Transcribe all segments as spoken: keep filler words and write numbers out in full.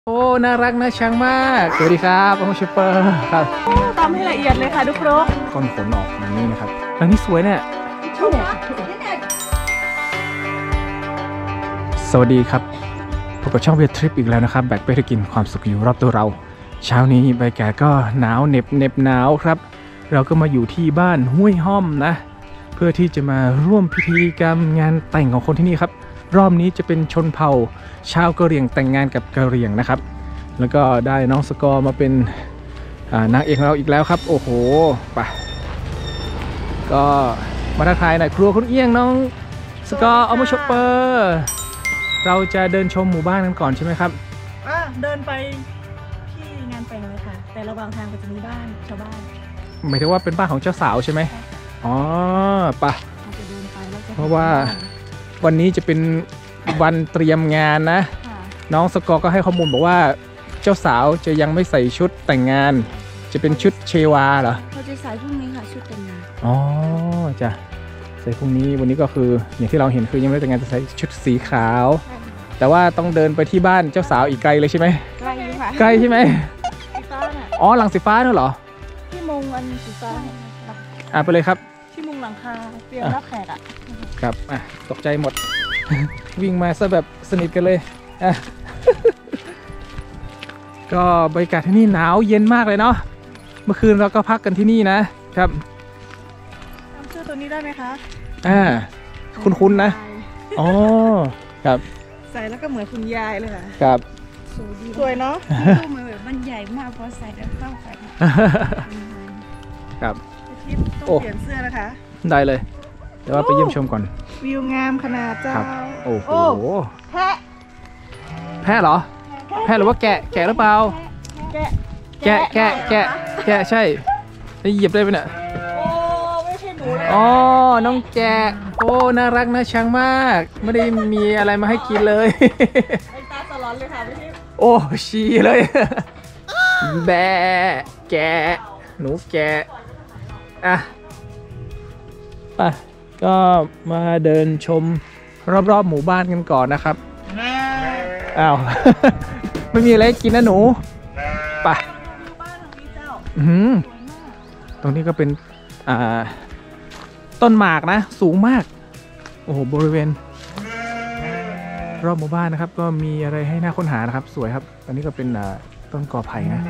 โอ้น่ารักน่าชังมากสวัสดีครับผมชูเปอร์ครับตำให้ละเอียดเลยค่ะทุกครกก้อนขนออกอย่างนี้นะครับแล้วนี่สวยเนี่ยสวัสดีครับพบกับช่องเบียร์ทริปอีกแล้วนะครับแบกไปให้กินความสุขอยู่รอบตัวเราเช้านี้บรรยากาศก็หนาวเหน็บเหน็บหนาวครับเราก็มาอยู่ที่บ้านห้วยห้อมนะเพื่อที่จะมาร่วมพิธีกรรมงานแต่งของคนที่นี่ครับรอบนี้จะเป็นชนเผ่าชาวกะเหรี่ยงแต่งงานกับกะเหรี่ยงนะครับแล้วก็ได้น้องสกอร์มาเป็นนางเอกของเราอีกแล้วครับโอ้โหไปก็มาทักทายหน่อยครัวคุณเอี้ยงน้องสกอร์เอามาชปเปอร์เราจะเดินชมหมู่บ้านกันก่อนใช่ไหมครับอ่ะเดินไปที่งานแต่งเลยค่ะแต่ระหว่างทางก็จะมีบ้านชาวบ้านหมายถึงว่าเป็นบ้านของเจ้าสาวใช่ไหมอ๋อปะเพราะว่าวันนี้จะเป็นวันเตรียมงานนะน้องสกอร์ก็ให้ข้อมูลบอกว่าเจ้าสาวจะยังไม่ใส่ชุดแต่งงานจะเป็นชุดเชวาเหรอเขาจะใส่พรุ่งนี้ค่ะชุดแต่งงานอ๋อจ้ะใส่พรุ่งนี้วันนี้ก็คืออย่างที่เราเห็นคือยังไม่ได้แต่งงานจะใส่ชุดสีขาวแต่ว่าต้องเดินไปที่บ้านเจ้าสาวอีกไกลเลยใช่ไหมไกลอยู่ค่ะไกลใช่ไหมสีฟ้าน่ะอ๋อหลังสีฟ้านั่นเหรอที่มุงอันสีฟ้าอ่ะไปเลยครับที่มุงหลังคาเตรียมรับแขกอ่ะครับอ่ะตกใจหมด วิ่งมาซะแบบสนิทกันเลยอ่ะ ก็บรรยากาศที่นี่หนาวเย็นมากเลยเนาะเมื่อคืนเราก็พักกันที่นี่นะครับจำเสื้อตัวนี้ได้ไหมคะอ่าคุ้นๆนะอ๋อครับใส่แล้วก็เหมือนคุณยายเลยค่ะครับสวยเนาะตู้มันแบบมันใหญ่มากพอใส่แล้วเข้ากันครับต้องเปลี่ยนเสื้อนะคะได้เลยแต่ว่าไปเยี่ยมชมก่อนวิวงามขนาดเจ้าโอ้โหแพะแพะเหรอแพะหรือว่าแกะแกะหรือเปล่าแกะแกะแกะแกะแกะใช่ได้เหยียบได้ไหมเนี่ยโอ้ไม่ใช่หนูเลยอ๋อน้องแกะโอ้น่ารักน่าชังมากไม่ได้มีอะไรมาให้กินเลยไอ้ตาสลอนเลยค่ะพี่ทิพย์โอ้ชีเลยแบะแกะหนูแกะอ่ะไปก็มาเดินชมรอบๆหมู่บ้านกันก่อนนะครับอ้าว ไม่มีอะไรกินนะหนูไปตรงนี้ก็เป็นอ่าต้นหมากนะสูงมากโอ้โหบริเวณรอบหมู่บ้านนะครับก็มีอะไรให้น่าค้นหานะครับสวยครับตอนนี้ก็เป็นต้นกอไผ่นะ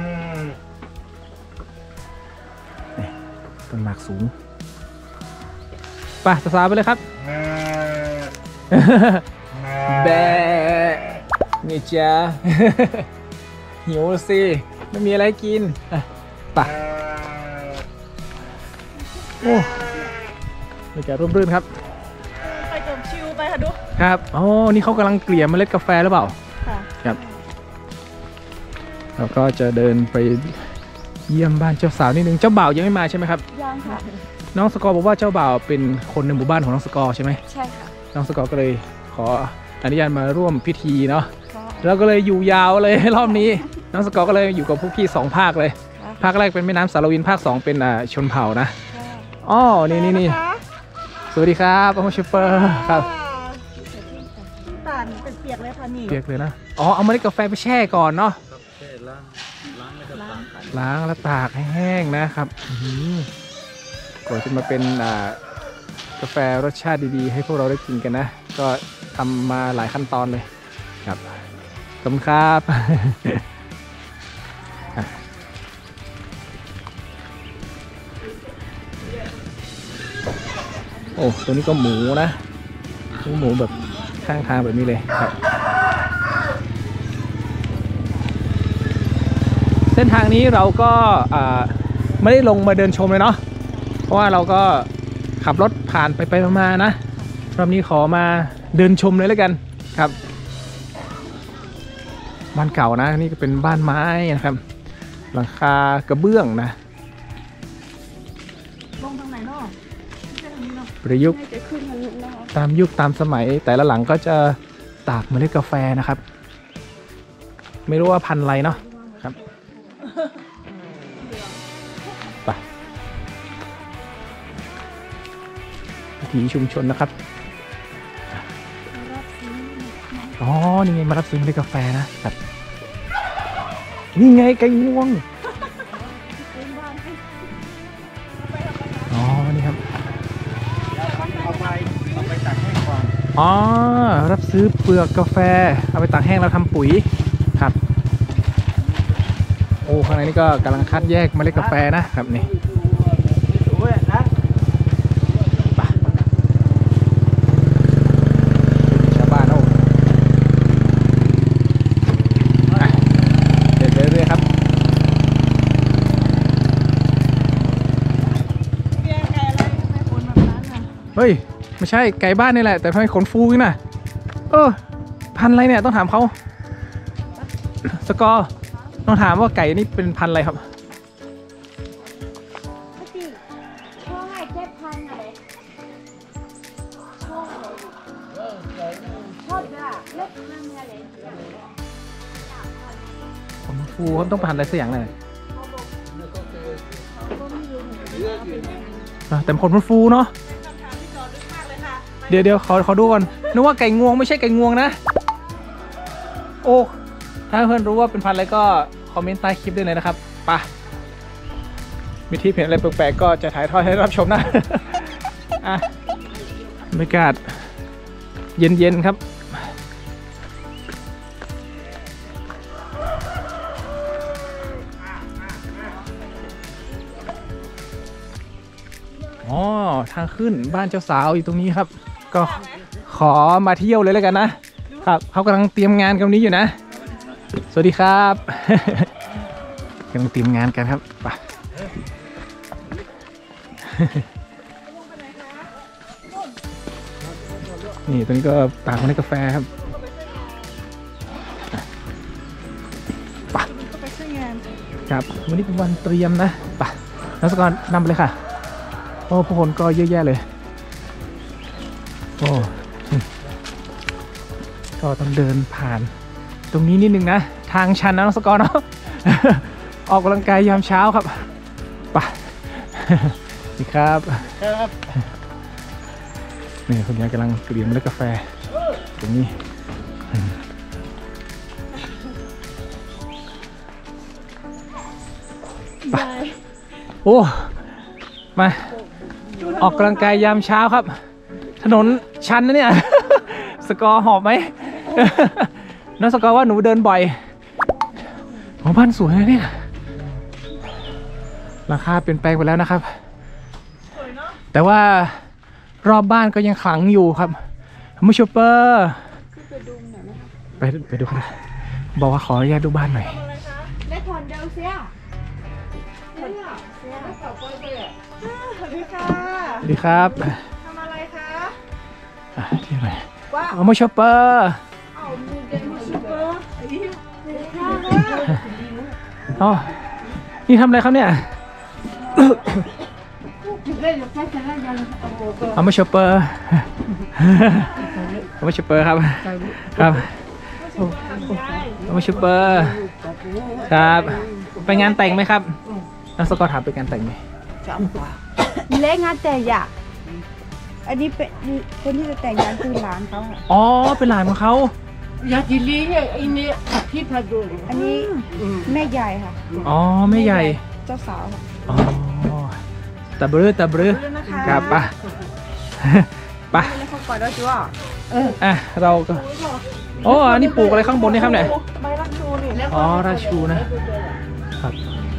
ต้นหมากสูงไปสาวๆไปเลยครับแบะนี่จ้าหิวสิไม่มีอะไรกินไปโอ้บรรยากาศร่มรื่นครับไปจมชิวไปค่ะดูครับอ๋อนี่เขากำลังเกลี่ยเมล็ดกาแฟหรือเปล่าค่ะครับเราก็จะเดินไปเยี่ยมบ้านเจ้าสาวนิดนึงเจ้าบ่าวยังไม่มาใช่ไหมครับยังค่ะน้องสกอร์บอกว่าเจ้าบ่าวเป็นคนในหมู่บ้านของน้องสกอร์ใช่ไหมใช่ค่ะน้องสกอร์ก็เลยขออนุญาตมาร่วมพิธีเนาะแล้วก็เลยอยู่ยาวเลยรอบนี้น้องสกอร์ก็เลยอยู่กับพวกพี่สองภาคเลยภาคแรกเป็นแม่น้ำสารวินภาคสองเป็นชนเผ่านะอ๋อนี่นี่นี่สวัสดีครับผมชูเปอร์ครับตาลเป็นเปียกเลยค่ะนี่เปียกเลยนะอ๋อเอาเมล็ดกาแฟไปแช่ก่อนเนาะล้างแล้วตากให้แห้งนะครับก่อนจะมาเป็นกาแฟรสชาติดีๆให้พวกเราได้กินกันนะก็ทำมาหลายขั้นตอนเลยครับขอบคุณครับโอ้ตัวนี้ก็หมูนะหมูแบบข้างทางแบบนี้เลยครับเส้นทางนี้เราก็ไม่ได้ลงมาเดินชมเลยเนาะเพราะว่าเราก็ขับรถผ่านไปไปมาๆนะรอบนี้ขอมาเดินชมเลยแล้วกันครับบ้านเก่านะนี่ก็เป็นบ้านไม้นะครับหลังคากระเบื้องนะลงทางไหนเนาะประยุกต์ตามยุคตามสมัยแต่ละหลังก็จะตากเมล็ดกาแฟนะครับไม่รู้ว่าพันธุ์อะไรเนาะครับไปวิถีชุมชนนะครับอ๋อนี่ไงมารับซื้อเมล็ดกาแฟนะครับนี่ไงไก่งวงอ๋อนี่ครับเอาไปเอาไปตักแห้งก่อนอ๋อรับซื้อเปลือกกาแฟเอาไปตากแห้งแล้วทำปุ๋ยครับโอ้ข้างในนี่ก็กำลังคัดแยกเมล็ดกาแฟนะครับนี่ชาวบ้านโอ้เดินเรื่อยๆครับเฮ้ยไม่ใช่ไก่บ้านนี่แหละแต่ทำไมขนฟูอีกนะเออพันธุ์อะไรเนี่ยต้องถามเขาสกอร์ต้องถามว่าไก่นี่เป็นพันธุ์อะไรครับพ่อให้เจ็ดพันอะไรพ่อพ่อจะเล็กพันอะไรขนฟูเขาต้องพันธุ์อะไรสักอย่างเลยแต่ขนมันฟูเนาะเดี๋ยวเดี๋ยวขอขอดูก่อนนึกว่าไก่งวงไม่ใช่ไก่งวงนะโอ้ถ้าเพื่อนรู้ว่าเป็นพันธุ์อะไรก็คอมเมนต์ใต้คลิปได้เลยนะครับป่ะมีที่เห็นอะไรแปลกๆก็จะถ่ายทอดให้รับชมนะ อ่ะบรรยากาศเย็นๆครับอ๋อทางขึ้นบ้านเจ้าสาวอยู่ตรงนี้ครับก็ขอมาเที่ยวเลยแล้วกันนะครับเขากำลังเตรียมงานกันนี้อยู่นะสวัสดีครับ กำลังเตรียมงานกันครับไป นี่ตรงนี้ก็ตากเมล็ดกาแฟครับไปครับวันนี้เป็นวันเตรียมนะไปนักสกรนำไปเลยค่ะโอ้ผู้คนก็เยอะแยะเลยโอ้ก็ต้องเดินผ่านตรงนี้นิดนึงนะทางชันนะนักสกรเนาะ ออกกำลังกายยามเช้าครับไปดีครับครับนี่คุณยายกำลังเตรียมเมล็ดกาแฟตรงนี้ไปโอ้มาออกกำลังกายยามเช้าครับถนนชันนะเนี่ย สกอร์หอบไหม น้องสกอร์ว่าหนูเดินบ่อยของบ้านสวยนะเนี่ยราคาเปลี่ยนแปลงไปแล้วนะครับแต่ว่ารอบบ้านก็ยังขลังอยู่ครับมูชูเปอร์ไปไปดูกันบอกว่าขออนุญาตดูบ้านหน่อยได้ผ่อนเดียวเสียสวัสดีค่ะสวัสดีครับทำอะไรคะอ่ะที่ไหนเอามูชูเปอร์เอามูเดนซูเปอร์อ๋อนี่ทำอะไรครับเนี่ย เอามาชอปเปอร์เอามาชอปเปอร์ครับครับเอามาชอปเปอร์ครับไปงานแต่งไหมครับนักสกอร์ถามไปงานแต่งไหมเล็กงานแต่ยะอันนี้เป็นคนที่จะแต่งงานคือหลานเขาอ๋อเป็นหลานของเขาอยากจะเลี้ยงไอ้นี่ที่พาดูอันนี้แม่ใหญ่ค่ะอ๋อแม่ใหญ่เจ้าสาวค่ะอ๋อตะบรือตะบรือครับป่ะป่ะแล้วเขาก่อนแล้วจ้ะอ่ะเราก็โอ้อันนี้ปลูกอะไรข้างบนนี่ครับเนี่ยใบรักชูนี่อ๋อราชูนะครับ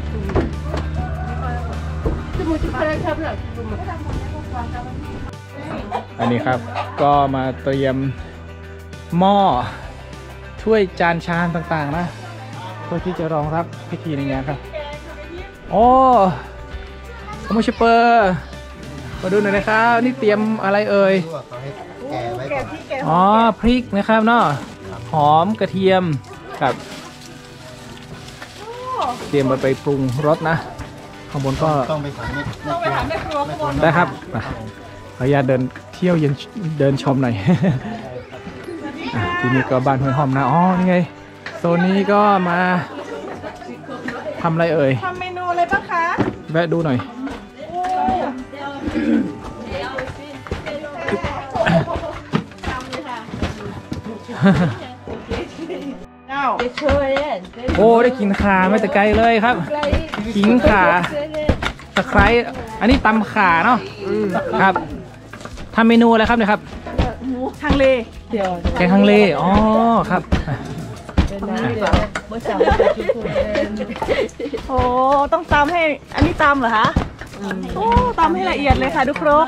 อันนี้ครับก็มาเตรียมหม้อถ้วยจานชามต่างๆนะเพื่อที่จะรองรับพิธีในงานครับโอ้ขโมยชิปเปอร์มาดูหน่อยนะครับนี่เตรียมอะไรเอ่ยแกะที่แกะอ๋อพริกนะครับเนาะหอมกระเทียมครับเตรียมมาไปปรุงรสนะข้างบนก็ต้องไปถามต้องไปถามแม่ครัวข้างบนได้ครับอ่ะขออนุญาตเดินเที่ยวเย็นเดินชมหน่อย อ่ะที่นี่ก็บ้านห้วยหอมนะอ๋อนี่ไงโซนนี้ก็มาทำอะไรเอ่ยทำเมนูอะไรบ้างคะแวะดูหน่อยได้โอ้ได้กินข่าไม่แต่ไกลเลยครับขิงข่าตะไคร้อันนี้ตำข่าเนาะครับทำเมนูอะไรครับเนี่ยครับทางเลแกงฮังเลอ๋อครับโอ้ต้องตำให้อันนี้ตำเหรอคะโอ้ตำให้ละเอียดเลยค่ะทุกครก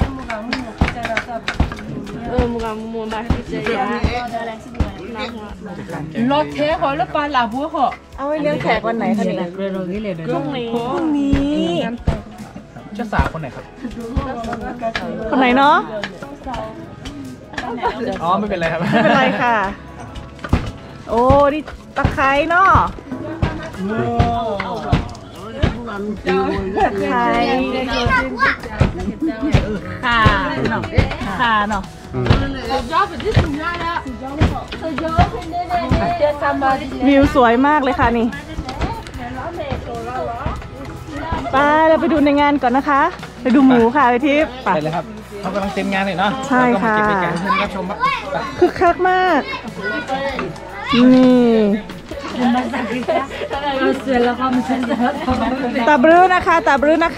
รถเทหอแล้วปลาหลาบัวหอเอาไว้เลี้ยงแขกวันไหนคะเนี่ยพรุ่งนี้พรุ่งนี้เจ้าสาวคนไหนครับคนไหนเนาะอ๋อไม่เป็นไรครับไม่เป็นไรค่ะ โอ้นี่ตะไคร้เนาะตะไคร้ค่ะเนาะค่ะเนาะวิวสวยมากเลยค่ะนี่ไปเราไปดูในงานก่อนนะคะ ไปดูหมูค่ะไปทิพย์ไปไปเลยครับเขากำลังเต็มงานเลยเนาะใช่ค่ะเราก็มาเก็บไปแกงให้รับชมครับคึกคักมากนี่ตาบรื้อนะคะตาบรื้อนะคะ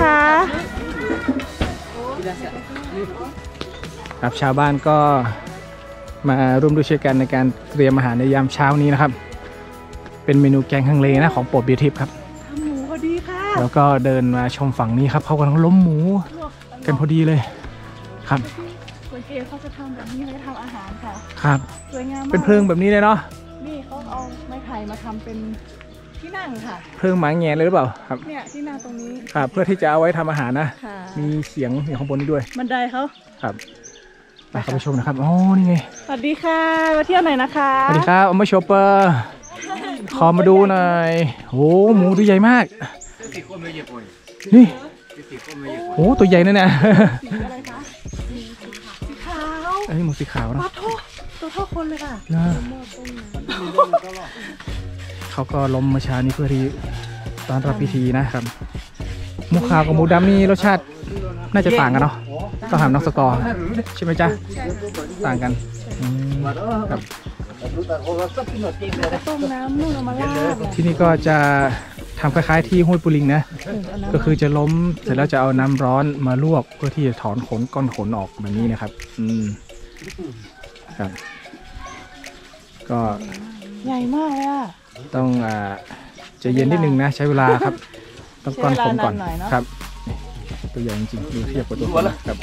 ครับชาวบ้านก็มาร่วมด้วยช่วยกันในการเตรียมอาหารในยามเช้านี้นะครับ เป็นเมนูแกงฮังเลนะของโปรดเบียร์ทิพย์ครับหมูพอดีค่ะแล้วก็เดินมาชมฝั่งนี้ครับเขากำลังล้มหมูกันพอดีเลยครับคนเกย์เขาจะทำแบบนี้ไว้ทำอาหารค่ะครับสวยงามมากเป็นเพลิงแบบนี้เลยเนาะนี่เขาเอาไม้ไผ่มาทำเป็นที่นั่งค่ะเพลิงหมาแงนเลยหรือเปล่าครับเนี่ยที่นั่งตรงนี้ครับเพื่อที่จะเอาไว้ทำอาหารนะค่ะมีเสียงอยู่ข้างบนนี้ด้วยบันไดเขาครับไปเข้าไปชมนะครับอ๋อนี่ไงสวัสดีค่ะมาเที่ยวไหนนะคะสวัสดีครับอมมาโชเปอร์ขอมาดูหน่อยโอ้หมูตัวใหญ่มากนี่โอ้ตัวใหญ่นั่นน่ะอะไรคะสีขาวไอ้ยหมูสีขาวนะปลาโทตัวเท่าคนเลยค่ะนะเขาก็ล้มเมื่อเช้านี้เพื่อที่ต้อนรับพิธีนะครับหมูขาวกับหมูดำนี่รสชาติน่าจะต่างกันเนาะต้องถามน้องสกอร์ใช่ไหมจ๊ะต่างกันอืมครับต้มน้ำนู่นเอามาลาดที่นี่ก็จะทำคล้ายๆที่ห้วยปุลิงนะก็คือจะล้มเสร็จแล้วจะเอาน้ำร้อนมาลวกเพื่อที่จะถอนขนก้อนขนออกแบบนี้นะครับอืมครับก็ใหญ่มากเลยอ่ะต้องอ่าใจะเย็นนิดนึงนะใช้เวลาครับ ต้องก้อนขนก่อนใช้เวลานานหน่อยเนอะครับนี่ตัวใหญ่จริงๆดูเทียบกับตัวคนนะครับ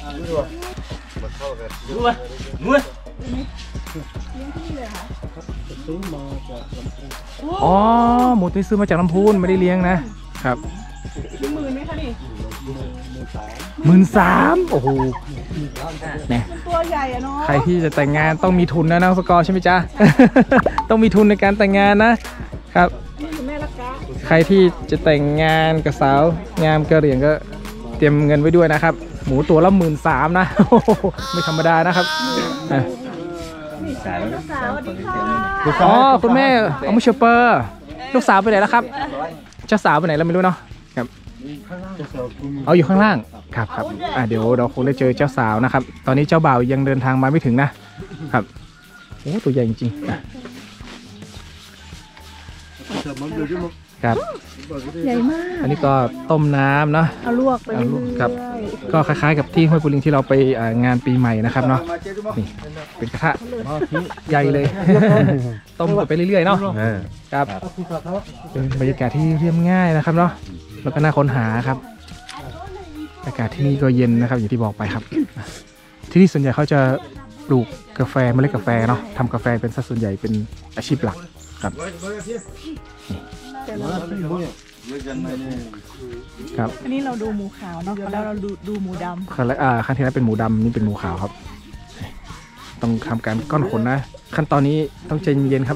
อ๋อหมูที่ซื้อมาจากลำพูนไม่ได้เลี้ยงนะครับหมื่นไหมคะนี่หมื่นสามโอ้โหเนี่ยตัวใหญ่อะเนาะใครที่จะแต่งงานต้องมีทุนนะน้องสกอร์ใช่ไหมจ๊ะ ต้องมีทุนในการแต่งงานนะครับคุณแม่รักกะใครที่จะแต่งงานกับสาวงามกระเหรี่ยงก็เตรียมเงินไว้ด้วยนะครับ หมูตัวละหมื่นสามนะ โอ้โหไม่ธรรมดานะครับอ่ะสาวสวัสดีค่ะอ๋อคุณแม่เอามาเชอเปอร์ลูกสาวไปไหนแล้วครับเจ้าสาวไปไหนแล้วไม่รู้เนาะครับเอาอยู่ข้างล่างครับครับอ่ะเดี๋ยวเราคงได้เจอเจ้าสาวนะครับ ตอนนี้เจ้าบ่าวยังเดินทางมาไม่ถึงนะครับโอ้ตัวใหญ่จริงๆอ่ะครับใหญ่มากอันนี้ก็ต้มน้ำเนาะเอาลวกไปเอาเรื่ลวกอยครับ ก็คล้ายๆกับที่ห้วยปุลิงที่เราไปอ่างานปีใหม่นะครับเนาะนี่เป็นกระทะใหญ่เลย ต้มไปเรื่อยๆเนาะครับเป็นบรรยากาศที่เรียบง่ายนะครับเนาะแล้วก็น่าค้นหาครับอากาศที่นี่ก็เย็นนะครับอย่างที่บอกไปครับ ที่นี่ส่วนใหญ่เขาจะปลูกกาแฟเมล็ดกาแฟเนาะทำกาแฟเป็นสัดส่วนใหญ่เป็นอาชีพหลักครับครับอันนี้เราดูหมูขาวเนาะแล้วเราดูดูหมูดครั้งแรกอ่าครั้งที่แล้วเป็นหมูดำนี่เป็นหมูขาวครับ ต้องทำการก้อนขนนะ ขั้นตอนนี้ต้องใจเย็นๆครับ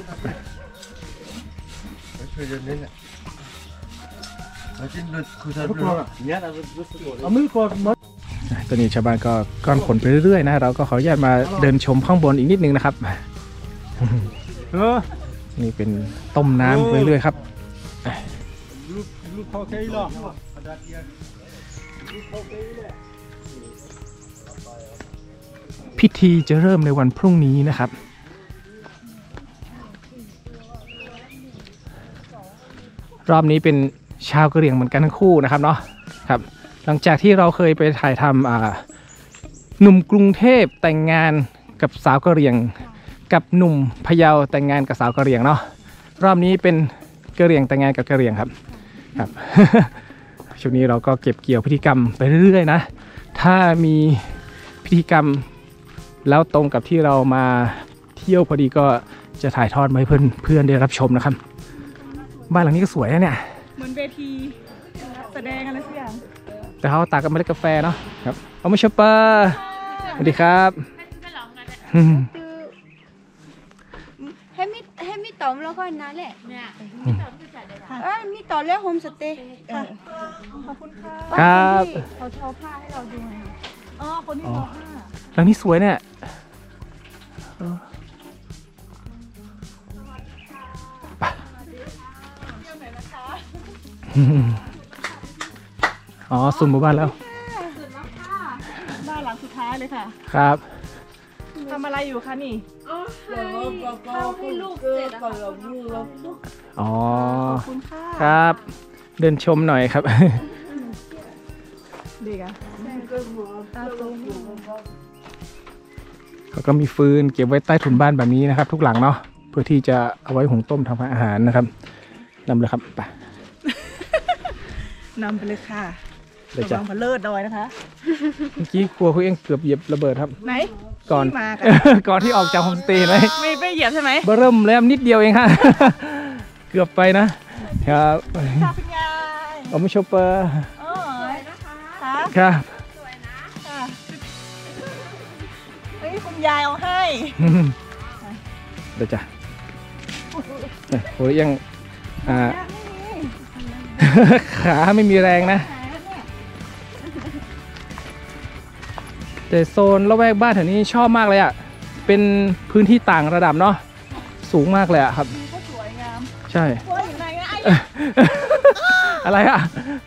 ตอนนี้ชาวบ้านก็ก้อนขนไปเรื่อยๆนะเราก็ขออนุญาตมาเดินชมข้างบนอีกนิดนึงนะครับนี่เป็นต้มน้ำไปเรื่อยๆครับพิธีจะเริ่มในวันพรุ่งนี้นะครับรอบนี้เป็นชาวกะเหรี่ยงเหมือนกันทั้งคู่นะครับเนาะครับหลังจากที่เราเคยไปถ่ายทำอ่าหนุ่มกรุงเทพแต่งงานกับสาวกะเหรี่ยงกับหนุ่มพะเยาแต่งงานกับสาวกะเหรี่ยงเนาะรอบนี้เป็นกะเหรี่ยงแต่งงานกับกะเหรี่ยงครับครับ ช่วงนี้เราก็เก็บเกี่ยวพิธีกรรมไปเรื่อยๆนะถ้ามีพิธีกรรมแล้วตรงกับที่เรามาเที่ยวพอดีก็จะถ่ายทอดมาให้เพื่อนเพื่อนได้รับชมนะครับบ้านหลังนี้ก็สวยนะเนี่ยเหมือนเวทีแสดงอะไรสักอย่างแต่เขาตักกันไม่ได้กาแฟเนาะครับเอามาชอปเปอร์สวัสดีครับอืมให้มีให้มีตอมแล้วก็นั่นแหละเอ้ยมีตอมแล้วโฮมสเตย์ขอบคุณค่ะครับเขาทอผ้าให้เราดูไงอ๋อคนที่มห้าหลังนี้สวยเนี่ยไปอืมอ๋อสุ่มหมู่บ้านแล้วบ้านหลังสุดท้ายเลยค่ะครับทำอะไรอยู่คะนี่เข้าให้ลูกเสร็จอะค่ะอ๋อขอบคุณค่ะครับ เดินชมหน่อยครับเด็กอะตาโตเขาก็มีฟืนเก็บไว้ใต้ถุนบ้านแบบนี้นะครับ ทุกหลังเนาะเพื่อที่จะเอาไว้หุงต้มทำอาหารนะครับนำเลยครับไปนำไปเลยค่ะเดี๋ยวระจะวังพะเลิศดอยนะคะเมื่อกี้กลัวคุณเองเกือบเหยียบระเบิดครับไหนก่อนที่มากันก่อนที่ออกจากโฮมสเตย์ไหมไม่ไม่เหยียบใช่ไหมเบอร์เริ่มแล้วนิดเดียวเองค่ะ เกือบไปนะครับค่ะคุณยายเอามาชอปเปอร์เออนะคะครับค่ะเฮ้ยคุณยายเอาให้เดี๋ยวจ้ะเอ้ยโอ้ยยังอ่า ขาไม่มีแรงนะแต่โซนละแวกบ้านแถวนี้ชอบมากเลยอ่ะเป็นพื้นที่ต่างระดับเนาะสูงมากเลยอ่ะครับก็สวยงามใช่สวยอย่างไรนะไอ้อะไรอ่ะ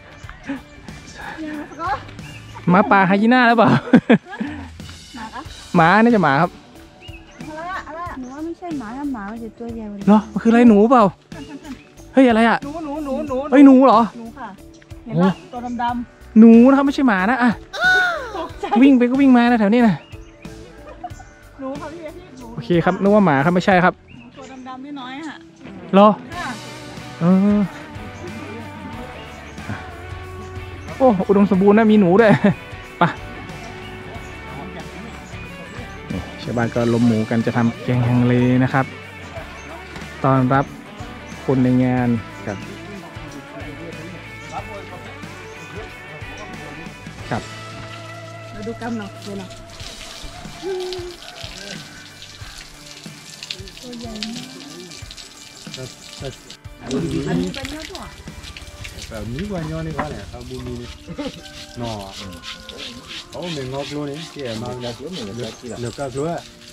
หมาป่าไฮยีน่าหรือเปล่า หมาน่าจะหมาครับอะไรอะอะไรอะหนูว่าไม่ใช่หมาถ้าหมามันจะตัวใหญ่กว่านี้เหรอมันคืออะไรหนูเปล่าเฮ้ยอะไรอ่ะหนูหนูหนูหนูเฮ้ยหนูเหรอหนูค่ะ เห็นละตัวดำหนูนะครับไม่ใช่หมานะอ่ะๆตกใจวิ่งไปก็วิ่งมานะแถวนี้นะหนูค่ะพี่พี่หนูโอเคครับนึกว่าหมาครับไม่ใช่ครับตัวดำๆนิดน้อยๆค่ะเหรอค่ะเออโอ้อุดมสมบูรณ์นะมีหนูด้วยไปนี่ชาวบ้านก็ล้มหมูกันจะทำแกงฮังเลนะครับตอนรับคนในงานครับครับเราดูกำหนอกดูหน่อยอันนี้เป็นเนื้อถั่วแบบนี้กว่าย้อนนี่ก็แหละครับบุมีนี่หน่อเขาเป็นงอกรู้นี่เกี่ยมาเหลือเหลือกระชัว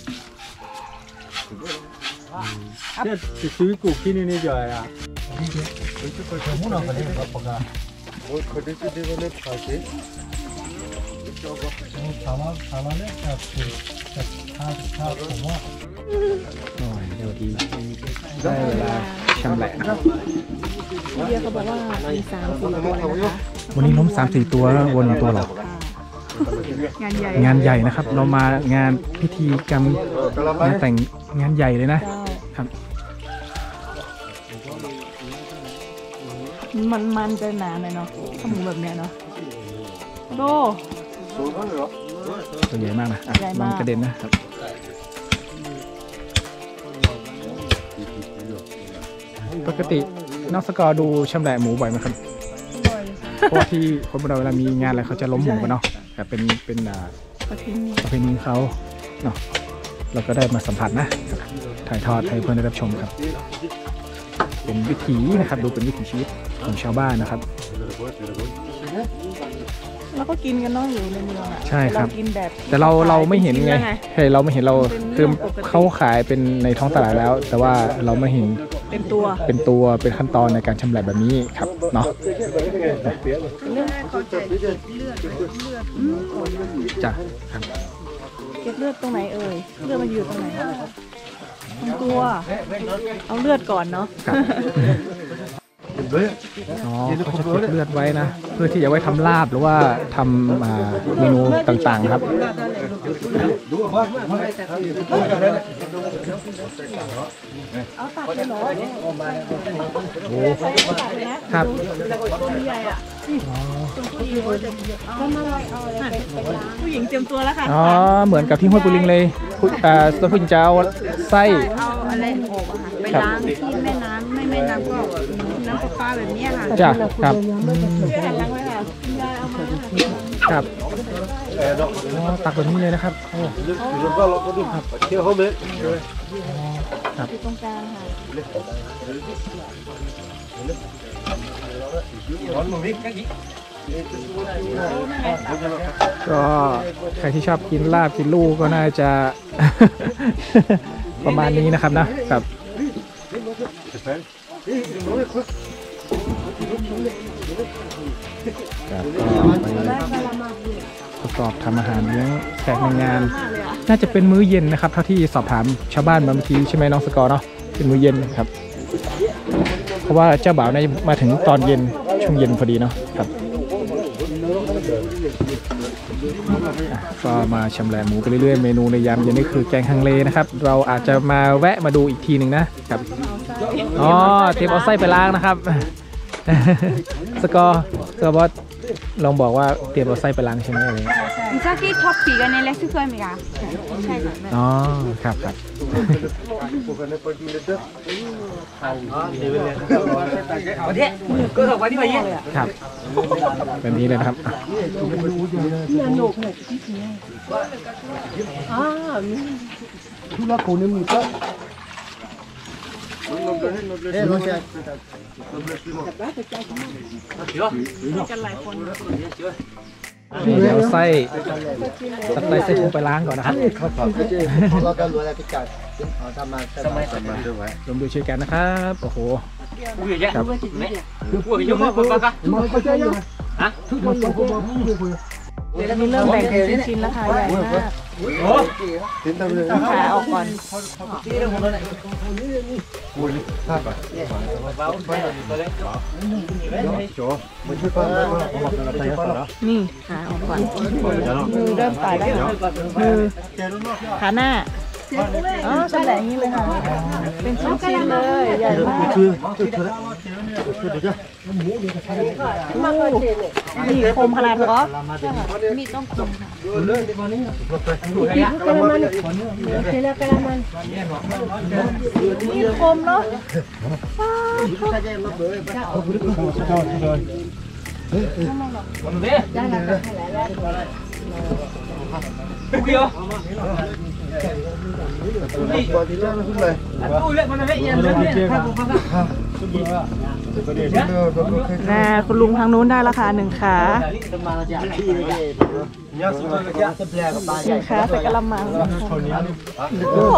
เดี๋ยวชีวิตกูกินนี่จ่อยอ่ะเดี๋ยวดีได้เวลาชำแหละนะครับเดียเขาบอกว่ามีสามสี่ตัวนะคะวันนี้ล้มสามสี่ตัวแล้ววนมาตัวเหรองานใหญ่งานใหญ่นะครับ เรามางานพิธีกรรมงานแต่งงานใหญ่เลยนะเจ้าครับมันมันจะหนาหน่อยเนาะถ้าหมูแบบเนี้ยเนาะโดตัวใหญ่มากนะอ่ะใหญ่ลมากองกระเด็นนะครับปกตินอกสกอร์ดูชำแหละหมูบ่อยไหมครับเพราะว่าที่คนเราเวลามีงานอะไรเขาจะล้มหมูกันเนาะแต่เป็นเป็นอ่าประเทศนี้ประเพณีเขาเนาะเราก็ได้มาสัมผัสนะถ่ายทอดให้เพื่อนได้รับชมครับ เป็นวิถีนะครับดูเป็นวิถีชีวิตของชาวบ้านนะครับแล้วก็กินกันเนาะอยู่ในเมืองอ่ะใช่ครับเากินแบบแต่เราเราไม่เห็นไงป็ชิ้แล้วใช่เราไม่เห็นเราเป็นเรื่คือองปกติเขาขายเป็นในท้องตลาดแล้ว แต่ว่าเราไม่เห็นเป็นตัวเป็นตัวเป็นขั้นตอนในการชำแหละแบบนี้ครับเนาะเลือดเขาจะเลือดเลือดเลือดก่อนจ้ะครับเก็บเลือดตรงไหนเอ่ยเลือดมันอยู่ตรงไหนตรงตัวเอาเลือดก่อนเนาะครับอ๋อเขาจะเก็บเลือดไว้นะ เพื่อที่จะไว้ทำลาบหรือว่าทำอ่าเมนูต่างๆครับโอ้ครับตัวใหญ่อ่ะผู้หญิงเตรียมตัวแล้วค่ะอ๋อเหมือนกับที่ห้วยปูลิงเลยคุณอ่าตัวผู้หญิงจะเอาไส้เอาอะไรออกอะค่ะไปล้างที่แม่น้ำไม่แม่น้ำก็น้ำประปาแบบนี้ค่ะจ้ะครับเพื่อหันหลังไว้ค่ะคุณยายเอามาครับอ๋อตักแบบนี้เลยนะครับโอ้อยู่ตรงกลางค่ะก็ใครที่ชอบกินลาบกินลูกก็น่าจะ ประมาณนี้นะครับนะครับครับก็ประกอบทำอาหารเลี้ยงแขกในงาน น่าจะเป็นมื้อเย็นนะครับเท่าที่สอบถามชาวบ้านมาเมื่อกี้ใช่ไหมน้องสกอร์เนาะเป็นมื้อเย็นครับ เพราะว่าเจ้าบ่าวน่าจะมาถึงตอนเย็นช่วงเย็นพอดีเนาะครับอ่ะก็มาชำแหละหมูไปเรื่อยๆเมนูในยามเย็นนี่คือแกงฮังเลนะครับ เราอาจจะมาแวะมาดูอีกทีหนึ่งนะครับอ๋อเตรียมเอาไส้ไปล้างนะครับ สกอร์สกอร์บอสลองบอกว่าเตรียมเอาไส้ไปล้างใช่ไหมอะไรมิซากิท็อปปีกันในเล็กซ์เคยไหมคะใช่ค่ะอ๋อครับครับครับแบบนี้เลยนะครับเดี๋ยวไส้ตัดไส้ไส้พุงไปล้างก่อนนะครับรวมด้วยช่วยกันนะครับโอ้โหครับมีเริ่มแบ่งเป็นชิ้นๆแล้วค่ะใหญ่มากขาออกก่อนนี่ขาออกก่อนมือเริ่มตายแล้วมือขาหน้าอ๋อชำแหละอย่างนี้เลยค่ะเป็นชิ้นๆเลยใหญ่มากนี่คมขนาดเหรอมีต้องคมค่ะนี่คมเนาะ น่าคุณลุงทางนู้นได้ราคาหนึ่งขาหนึ่งขาใส่กะละมังโอ้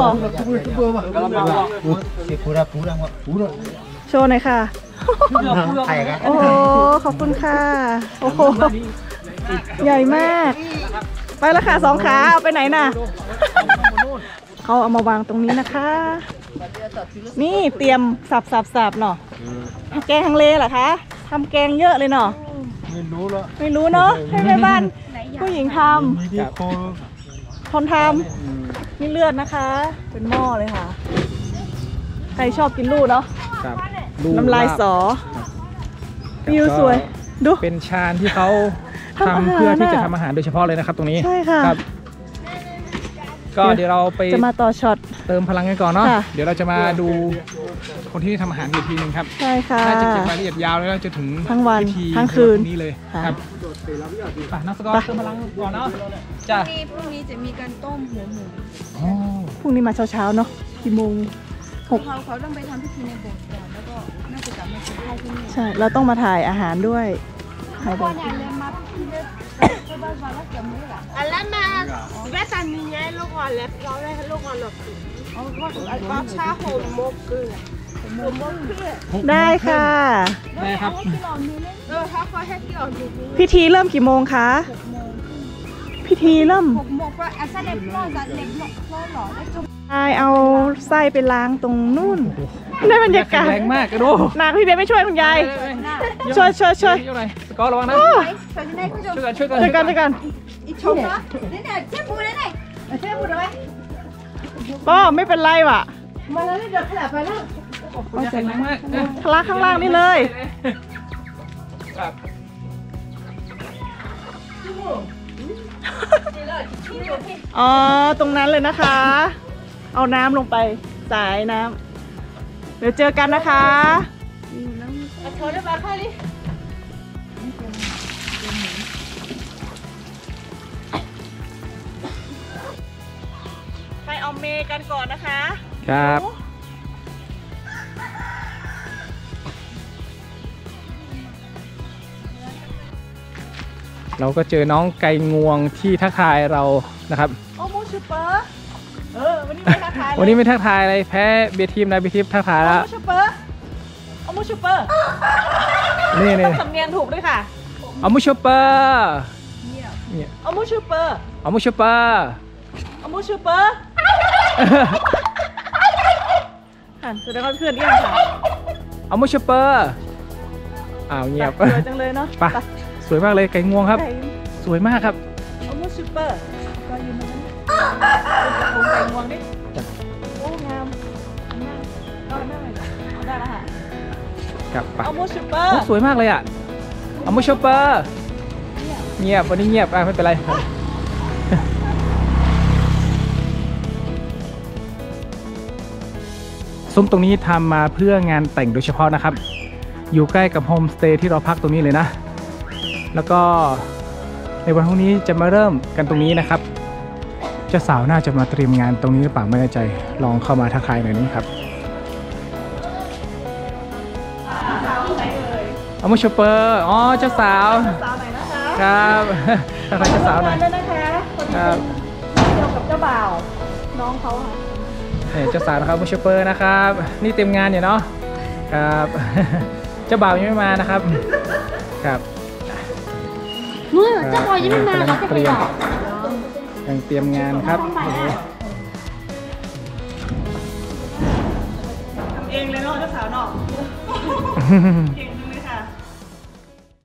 โชว์หน่อยค่ะ โอ้โหขอบคุณค่ะ โอ้โห ใหญ่มาก ไปแล้วค่ะสองขาเอาไปไหนน่ะ เขาเอามาวางตรงนี้นะคะ นี่เตรียมสับสับสับเนาะแกงฮังเลเหรอคะทำแกงเยอะเลยเนาะไม่รู้ละไม่รู้เนาะให้แม่บ้านผู้หญิงทำคนทำนี่เลือดนะคะ เป็นหม้อเลยค่ะ ใครชอบกินลูกเนาะน้ำลายสอวิวสวยดูเป็นชานที่เขาทำเพื่อที่จะทำอาหารโดยเฉพาะเลยนะครับตรงนี้ใช่ค่ะก็เดี๋ยวเราไปจะมาต่อช็อตเติมพลังกันก่อนเนาะเดี๋ยวเราจะมาดูคนที่ทำอาหารอีกทีนึงครับใช่ค่ะน่าจะเก็บรายละเอียดยาวแล้วจะถึงทั้งวันทั้งคืนนี้เลยครับไปนักสกอร์เติมพลังก่อนเนาะจ้ะพรุ่งนี้จะมีการต้มหัวหมูพรุ่งนี้มาเช้าๆเนาะกี่โมงหกเขาเขาต้องไปทำพิธีในโบสถ์ก่อนแล้วก็น่าจะกลับมากินข้าวที่นี่ใช่เราต้องมาถ่ายอาหารด้วยถ่ายแบบ Alamak, vet att ni är lokala, jag är lokala. Vad sa hon mocker? ได้ค่ะได้ครับเออถ้าเขาให้ที่ออกอยู่พิธีเริ่มกี่โมงคะ พพิธีเริ่มหกโมงก็อาซาเด็กรอจะเด็กรอรอหล่อได้จบยายเอาไส้ไปล้างตรงนู่นได้บรรยากาศแรงมากกระโดดนางพี่เบนไม่ช่วยคุณยายช่วยช่วยช่วยช่วยหน่อยสกอร์ระวังนะโอ้ใส่ที่ไหนคุณผู้ชมช่วยกันช่วยกันช่วยกันช่วยกันอีชมเนาะนี่เนี่ยเชื่อมือได้ไหนเชื่อมือได้ไหมป้อไม่เป็นไรว่ะมาแล้วเดี๋ยวขยับไปแล้วแรงมากทะลักข้างล่างนี่เลยครับอ๋อตรงนั้นเลยนะคะ เอาน้ำลงไปสายน้ำเดี๋ยวเจอกันนะคะโทรได้บ้างค่ะลิไปเอาเมกันก่อนนะคะครับ เราก็เจอน้องไก่งวงที่ทักทายเรานะครับโอ้มูชูเปอร์เออวันนี้ไม่ทักทายเลยวันนี้ไม่ทักทายอะไรแพ้เบียร์ทีมนะเบียร์ทีมทักทายโอ้แล้วมูชูเปอร์โอ้มูชูเปอร์นี่นี่สำเนียงถูกด้วยค่ะเอามูชเปอร์เนี่ยโอ้มูชูเปอร์เอามูชเปอร์โอ้มูชูเปอร์หันแสดงว่าเพื่อนเอี่ยงค่ะเอามูชเปอร์อ้าวเงียบสวยจังเลยเนาะไปสวยมากเลยไก่งวงครับไก่สวยมากครับโอ้มูชูเปอร์ก็ยืนตรงนั้นเป็นกระทงไก่งวงนี่โอ้งามงามเอาได้ไหมเอาได้แล้วค่ะครับไปโอ้มูชูเปอโอ้ร์สวยมากเลยอ่ะเอามูชเปอร์เงียบวันนี้เงียบอ่ะไม่เป็นไรซุ้มตรงนี้ทำมาเพื่องานแต่งโดยเฉพาะนะครับ อยู่ใกล้กับโฮมสเตย์ที่เราพักตรงนี้เลยนะ แล้วก็ในวันพรุ่งนี้จะมาเริ่มกันตรงนี้นะครับ เจ้าสาวน่าจะมาเตรียมงานตรงนี้หรือเปล่าไม่แน่ใจ ลองเข้ามาทักทายหน่อยนี้ครับเอามุชเปอร์อ๋อเจ้าสาวสาวไหนนะคะครับทักทายเจ้าสาวหน่อยด้วยนะคะคนคนี้รับเกี่ยวกับเจ้าบ่าวน้องเขาค่ะนี่เจ้าสาวนะครับมุชเปอร์นะครับ นี่เต็มงานอยู่เนาะครับ เจ้าบ่าวยังไม่มานะครับครับเมื่อเจ้าบอยยังไม่มาเราจะเตไปรียหมรอกยังเตรียมงานครับโอ้โหทำเองเลยเนาะเจ้าสาวเนาะเก่ง